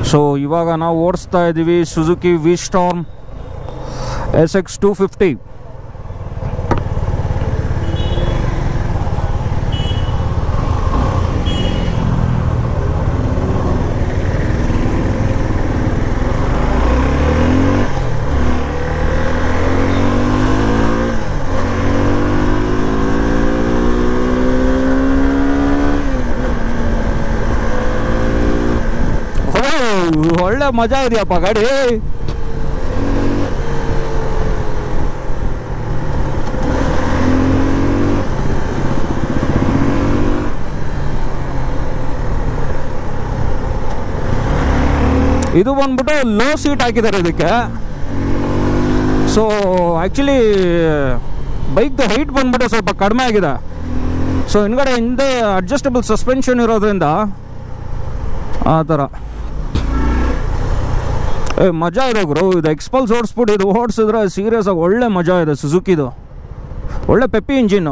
So ಇವಾಗ ನಾವು ಓಡಿಸ್ತಾ ಇದ್ದೀವಿ ಸುಜುಕಿ ವಿ ಸ್ಟಾರ್ಮ್ SX 250. ಒಳ್ಳೆ ಮಜಾ ಇದೆಯಪ್ಪ ಗಾಡಿ. ಇದು ಬಂದ್ಬಿಟ್ಟು ಲೋ ಸೀಟ್ ಹಾಕಿದ್ದಾರೆ ಇದಕ್ಕೆ. ಸೊ ಆ್ಯಕ್ಚುಲಿ ಬೈಕ್ದು ಹೈಟ್ ಬಂದ್ಬಿಟ್ಟು ಸ್ವಲ್ಪ ಕಡಿಮೆ ಆಗಿದೆ. ಸೊ ಹಿಂದೆ ಅಡ್ಜಸ್ಟಬಲ್ ಸಸ್ಪೆನ್ಷನ್ ಇರೋದ್ರಿಂದ ಆ ಥರ ಮಜಾ ಇದೆ ಗುರು. ಇದು ಎಕ್ಸ್ಪಲ್ಸ್ ಓಡಿಸ್ಬಿಟ್ಟು ಇದು ಓಡಿಸಿದ್ರೆ ಸೀರಿಯಸ್ ಆಗಿ ಒಳ್ಳೆ ಮಜಾ ಇದೆ. ಸುಜುಕಿದು ಒಳ್ಳೆ ಪೆಪ್ಪಿ ಇಂಜಿನ್ನು.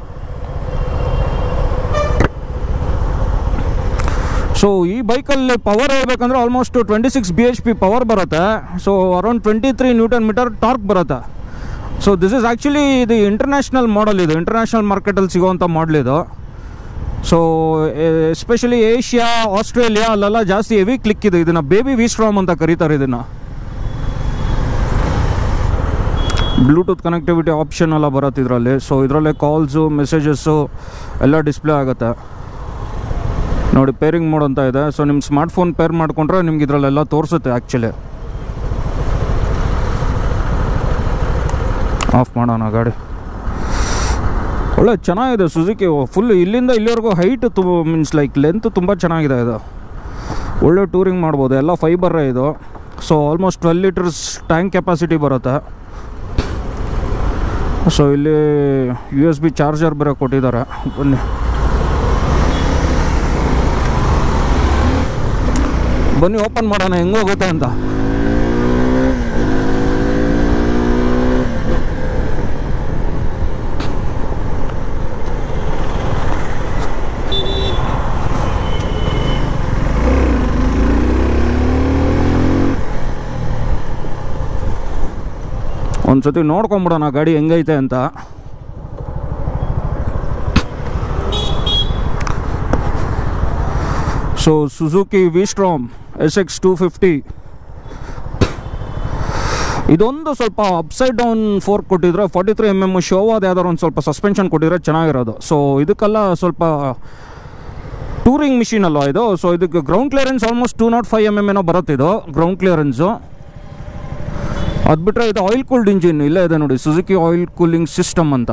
ಸೊ ಈ ಬೈಕಲ್ಲಿ ಪವರ್ ಹೇಳ್ಬೇಕಂದ್ರೆ ಆಲ್ಮೋಸ್ಟ್ 26 bhp ಪವರ್ ಬರುತ್ತೆ. ಸೊ ಅರೌಂಡ್ 23 Nm ಟಾರ್ಕ್ ಬರುತ್ತೆ. ಸೊ ದಿಸ್ ಇಸ್ ಆ್ಯಕ್ಚುಲಿ ಇದು ಇಂಟರ್ನ್ಯಾಷನಲ್ ಮಾಡಲ್. ಇದು ಇಂಟರ್ನ್ಯಾಷನಲ್ ಮಾರ್ಕೆಟಲ್ಲಿ ಸಿಗೋವಂಥ ಮಾಡಲ್ ಇದು. ಸೊ ಎಸ್ಪೆಷಲಿ ಏಷ್ಯಾ, ಆಸ್ಟ್ರೇಲಿಯಾ ಅಲ್ಲೆಲ್ಲ ಜಾಸ್ತಿ ಹೆವಿ ಕ್ಲಿಕ್ ಇದೆ. ಇದನ್ನು ಬೇಬಿ ವಿ ಸ್ಟಾರ್ಮ್ ಅಂತ ಕರೀತಾರೆ ಇದನ್ನು. ಬ್ಲೂಟೂತ್ ಕನೆಕ್ಟಿವಿಟಿ ಆಪ್ಷನ್ ಎಲ್ಲ ಬರುತ್ತೆ ಇದರಲ್ಲಿ. ಸೊ ಇದರಲ್ಲೇ ಕಾಲ್ಸು, ಮೆಸೇಜಸ್ಸು ಎಲ್ಲ ಡಿಸ್ಪ್ಲೇ ಆಗುತ್ತೆ ನೋಡಿ. ಪೇರಿಂಗ್ ಮೋಡ್ ಅಂತ ಇದೆ. ಸೊ ನಿಮ್ಮ ಸ್ಮಾರ್ಟ್ಫೋನ್ ಪೇರ್ ಮಾಡಿಕೊಂಡ್ರೆ ನಿಮ್ಗೆ ಇದರಲ್ಲೆಲ್ಲ ತೋರಿಸುತ್ತೆ. ಆ್ಯಕ್ಚುಲಿ ಆಫ್ ಮಾಡೋಣ ಗಾಡಿ. ಒಳ್ಳೆ ಚೆನ್ನಾಗಿದೆ ಸುಜುಕಿ. ಫುಲ್ ಇಲ್ಲಿಂದ ಇಲ್ಲಿವರೆಗೂ ಹೈಟ್ ಮೀನ್ಸ್ ಲೈಕ್ ಲೆಂತ್ ತುಂಬ ಚೆನ್ನಾಗಿದೆ. ಇದು ಒಳ್ಳೆ ಟೂರಿಂಗ್ ಮಾಡ್ಬೋದು. ಎಲ್ಲ ಫೈಬರೇ ಇದು. So almost 12 litres tank capacity ಬರುತ್ತೆ. ಸೊ ಇಲ್ಲಿ USB ಚಾರ್ಜರ್ ಬೇರೆ ಕೊಟ್ಟಿದ್ದಾರೆ. ಬನ್ನಿ ಓಪನ್ ಮಾಡೋಣ ಹೆಂಗೋಗುತ್ತೆ ಅಂತ. ಒಂದ್ಸತಿ ನೋಡ್ಕೊಂಬಿಡೋಣ ಗಾಡಿ ಹೆಂಗೈತೆ ಅಂತ. So Suzuki V Strom SX 250 ಇದೊಂದು ಸ್ವಲ್ಪ ಅಪ್ಸೈಡ್ ಡೌನ್ ಫೋರ್ಕ್ ಕೊಟ್ಟಿದ್ರೆ 43 mm ಶೋ ಅದು ಯಾವ್ದಾದ್ರು ಒಂದು ಸ್ವಲ್ಪ ಸಸ್ಪೆನ್ಷನ್ ಕೊಟ್ಟಿದ್ರೆ ಚೆನ್ನಾಗಿರೋದು. ಸೊ ಇದಕ್ಕೆಲ್ಲ ಸ್ವಲ್ಪ ಟೂರಿಂಗ್ ಮಿಷಿನ್ ಅಲ್ವಾ ಇದು. ಸೊ ಇದಕ್ಕೆ ಗ್ರೌಂಡ್ ಕ್ಲಿಯರೆನ್ಸ್ ಆಲ್ಮೋಸ್ಟ್ 205 mm ಏನೋ ಬರುತ್ತೆ ಇದು ಗ್ರೌಂಡ್ ಕ್ಲಿಯರೆನ್ಸು. ಅದು ಬಿಟ್ಟರೆ ಇದು ಆಯಿಲ್ ಕೂಲ್ಡ್ ಇಂಜಿನ್ ಇಲ್ಲೇ ಇದೆ ನೋಡಿ, ಸುಜುಕಿ ಆಯಿಲ್ ಕೂಲಿಂಗ್ ಸಿಸ್ಟಮ್ ಅಂತ.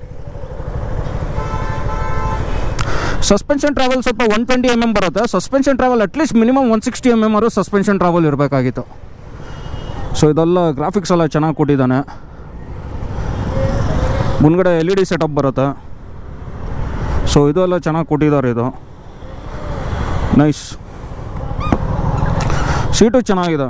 ಸಸ್ಪೆನ್ಷನ್ ಟ್ರಾವೆಲ್ ಸ್ವಲ್ಪ 120 mm ಬರುತ್ತೆ. Suspension travel at least minimum 160 mm ಆದರೂ ಸಸ್ಪೆನ್ಷನ್ ಟ್ರಾವೆಲ್ ಇರಬೇಕಾಗಿತ್ತು. ಸೊ ಇದೆಲ್ಲ ಗ್ರಾಫಿಕ್ಸ್ ಎಲ್ಲ ಚೆನ್ನಾಗಿ ಕೊಟ್ಟಿದ್ದಾನೆ. ಮುಂದ್ಗಡೆ LED ಸೆಟಪ್ ಬರುತ್ತೆ. ಸೊ ಇದು ಎಲ್ಲ ಚೆನ್ನಾಗಿ ಕೊಟ್ಟಿದ್ದಾರೆ. ಇದು ನೈಸ್. ಸೀಟು ಚೆನ್ನಾಗಿದೆ,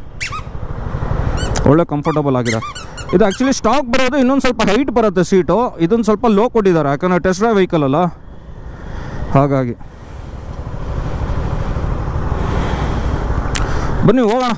ಒಳ್ಳೆ ಕಂಫರ್ಟಬಲ್ ಆಗಿದೆ. ಇದು ಆ್ಯಕ್ಚುಲಿ ಸ್ಟಾಕ್ ಬರೋದು ಇನ್ನೊಂದು ಸ್ವಲ್ಪ ಹೈಟ್ ಬರುತ್ತೆ ಸೀಟು. ಇದೊಂದು ಸ್ವಲ್ಪ ಲೋ ಕೊಟ್ಟಿದ್ದಾರೆ ಯಾಕಂದರೆ ಟೆಸ್ಟ್ ಡ್ರೈವ್ ವೆಹಿಕಲ್ ಅಲ್ಲ, ಹಾಗಾಗಿ. ಬನ್ನಿ ಹೋಗೋಣ.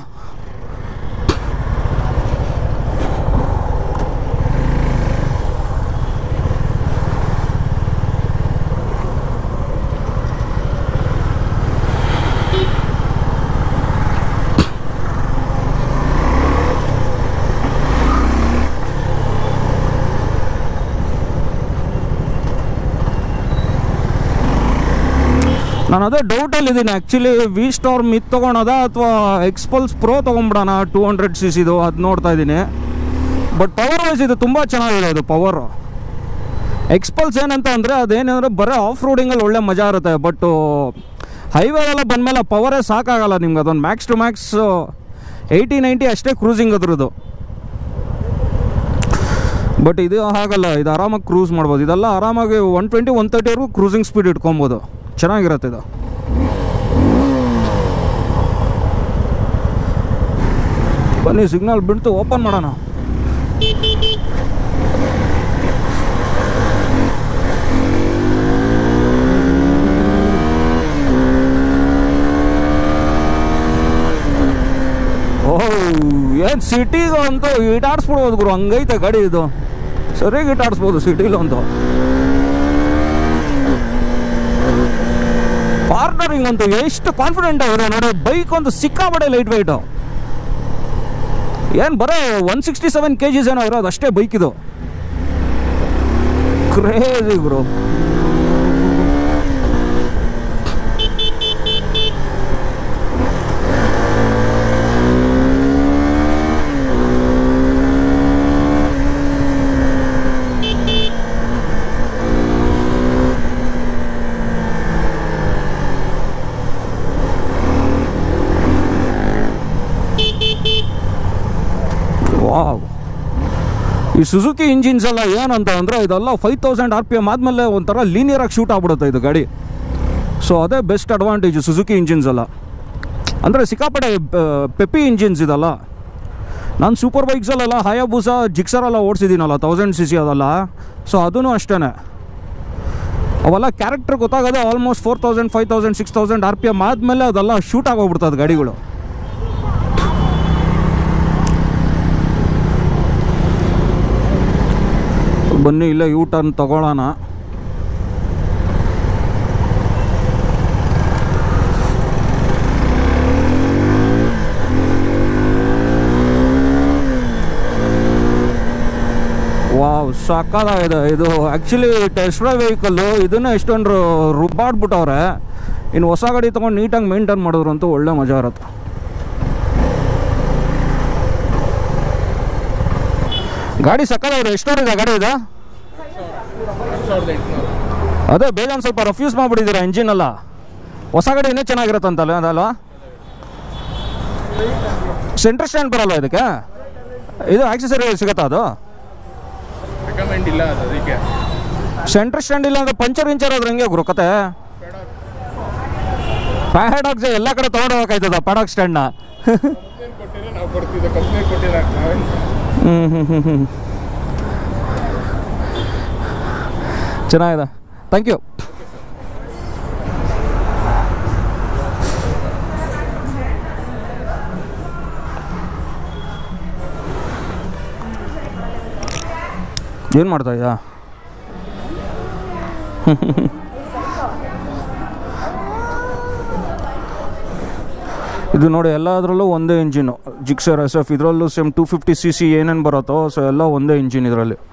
ನಾನು ಅದೇ ಡೌಟಲ್ಲಿದ್ದೀನಿ ಆ್ಯಕ್ಚುಲಿ. ವಿ ಸ್ಟಾರ್ಮ್ ಇದು ತೊಗೊಳೋದ ಅಥವಾ ಎಕ್ಸ್ಪಲ್ಸ್ ಪ್ರೋ ತೊಗೊಂಬಿಡೋಣ 200cc ಅದು ನೋಡ್ತಾ ಇದ್ದೀನಿ. ಬಟ್ ಪವರ್ ವೈಸ್ ಇದು ತುಂಬ ಚೆನ್ನಾಗಿದೆ. ಇದು ಪವರು ಎಕ್ಸ್ಪಲ್ಸ್ ಏನಂತ ಅಂದರೆ ಅದೇನಂದರೆ ಬರೀ ಆಫ್ ರೋಡಿಂಗಲ್ಲಿ ಒಳ್ಳೆ ಮಜಾ ಇರುತ್ತೆ. ಬಟ್ ಹೈವೇಲೆಲ್ಲ ಬಂದಮೇಲೆ ಪವರೇ ಸಾಕಾಗಲ್ಲ ನಿಮ್ಗೆ. ಅದೊಂದು ಮ್ಯಾಕ್ಸ್ ಟು ಮ್ಯಾಕ್ಸ್ 80-90 ಅಷ್ಟೇ ಕ್ರೂಸಿಂಗ್ ಅದ್ರದ್ದು. ಬಟ್ ಇದು ಹಾಗಲ್ಲ, ಇದು ಆರಾಮಾಗಿ ಕ್ರೂಸ್ ಮಾಡ್ಬೋದು. ಇದೆಲ್ಲ ಆರಾಮಾಗಿ 120-130ವರೆಗೂ ಕ್ರೂಸಿಂಗ್ ಸ್ಪೀಡ್ ಇಟ್ಕೊಬೋದು. ಚೆನ್ನಾಗಿರುತ್ತೆ ಇದು. ಬನ್ನಿ ಸಿಗ್ನಲ್ ಬಿಡ್ತು ಓಪನ್ ಮಾಡೋಣ. ಏನು ಸಿಟಿಗೂ ಅಂತೂ ಈಟಾಡಿಸ್ಬಿಡ್ಬೋದು ಗುರು, ಹಂಗೈತೆ ಗಾಡಿ ಇದು. ಸರಿಯಾಗಿ ಈಟಾಡಿಸ್ಬೋದು ಸಿಟಿಲೂ ಅಂತೂ. ಕಾರ್ನರಿಂಗ್ ಅಂತೂ ಎಷ್ಟು ಕಾನ್ಫಿಡೆಂಟ್ ಆಗಿರೋ ನೋಡಿ. ಬೈಕ್ ಒಂದು ಸಿಕ್ಕಾಬಡೆ ಲೈಟ್ ವೆಯ್ಟು. ಏನು ಬರೋ 167 kgs ಏನೋ ಇರೋದು ಅಷ್ಟೇ ಬೈಕ್ ಇದು. ಕ್ರೇಜಿ ಗುರು. ವಾವ್, ಈ ಸುಜುಕಿ ಇಂಜಿನ್ಸ್ ಎಲ್ಲ ಏನಂತ ಅಂದರೆ ಇದೆಲ್ಲ 5000 RPM ಆದಮೇಲೆ ಒಂಥರ ಲೀನಿಯರಾಗಿ ಶೂಟ್ ಆಗ್ಬಿಡುತ್ತೆ ಇದು ಗಾಡಿ. ಸೊ ಅದೇ ಬೆಸ್ಟ್ ಅಡ್ವಾಂಟೇಜು ಸುಜುಕಿ ಇಂಜಿನ್ಸ್ ಎಲ್ಲ. ಅಂದರೆ ಸಿಕ್ಕಾಪಟ್ಟೆ ಪೆಪ್ಪಿ ಇಂಜಿನ್ಸ್ ಇದಲ್ಲ. ನಾನು ಸೂಪರ್ ಬೈಕ್ಸಲ್ಲೆಲ್ಲ ಹಯಾಬೂಸಾ ಜಿಕ್ಸರೆಲ್ಲ ಓಡಿಸಿದ್ದೀನಲ್ಲ 1000cc ಅದಲ್ಲ. ಸೊ ಅದೂ ಅಷ್ಟೇ, ಅವೆಲ್ಲ ಕ್ಯಾರೆಕ್ಟರ್ ಗೊತ್ತಾಗೋದೇ ಆಲ್ಮೋಸ್ಟ್ 4000 5000 6000 RPM ಆದಮೇಲೆ ಅದೆಲ್ಲ ಶೂಟ್ ಆಗೋಗ್ಬಿಡ್ತದೆ ಗಾಡಿಗಳು. ಬನ್ನಿ ಇಲ್ಲೇ ಯೂ ಟರ್ನ್ ತಗೊಳ್ಳೋಣ. ವಾವ್, ಸಾಕಾಗಿದೆ ಇದು. ಆ್ಯಕ್ಚುಲಿ ಟೆಸ್ಟ್ ಡ್ರೈವ್ ವೆಹಿಕಲ್ಲು ಇದನ್ನೇ ಇಷ್ಟೊಂದು ರುಬ್ಬಾಡ್ಬಿಟ್ಟವ್ರೆ. ಇನ್ನು ಹೊಸ ಗಾಡಿ ತೊಗೊಂಡು ನೀಟಾಗಿ ಮೇಂಟೈನ್ ಮಾಡಿದ್ರು ಅಂತೂ ಒಳ್ಳೆ ಮಜಾ ಇರುತ್ತೆ. ಗಾಡಿ ಸಕ್ಕದಾಗಿದೆ. ಎಷ್ಟೋರಿದೆ ಗಾಡಿ ಇದೆ? ಅದೇ ಬೇಜಾನ್ ಸ್ವಲ್ಪ ರಫ್ಯೂಸ್ ಮಾಡಿಬಿಟ್ಟಿದ್ದೀರಾ ಇಂಜಿನ್ ಎಲ್ಲ. ಹೊಸ ಗಾಡಿ ಇನ್ನೇ ಚೆನ್ನಾಗಿರುತ್ತಂತಲ್ಲ ಅದಲ್ವಾ? ಸೆಂಟ್ರ್ ಸ್ಟ್ಯಾಂಡ್ ಬರಲ್ಲ ಇದಕ್ಕೆ? ಇದು ಆಕ್ಸೆಸರಿ ಸಿಗುತ್ತಾ ಅದು? ಸೆಂಟ್ರ್ ಸ್ಟ್ಯಾಂಡ್ ಇಲ್ಲ ಅಂದರೆ ಪಂಚರ್ ಇಂಚರ್ ಆದ್ರೆ ಹೆಂಗೆ ಗುರು ಕತೆ? ಪ್ಯಾಡಾಕ್ಸ್ ಎಲ್ಲ ಕಡೆ ತೊಗೊಂಡು ಹೋಗಕ್ಕಾಯ್ತದ ಪ್ಯಾಡಾಕ್ ಸ್ಟ್ಯಾಂಡ್ನ? ಚೆನ್ನಾಗಿದೆ, ಥ್ಯಾಂಕ್ ಯು. ಏನು ಮಾಡ್ತಾ ಇದೆಯಾ? ಇದು ನೋಡಿ ಎಲ್ಲದರಲ್ಲೂ ಒಂದೇ ಇಂಜಿನು. ಜಿಕ್ಸರ್ SF ಇದರಲ್ಲೂ ಸೇಮ್ 250cc ಏನೇನು ಬರುತ್ತೋ ಸೊ ಎಲ್ಲ ಒಂದೇ ಇಂಜಿನ್ ಇದರಲ್ಲಿ.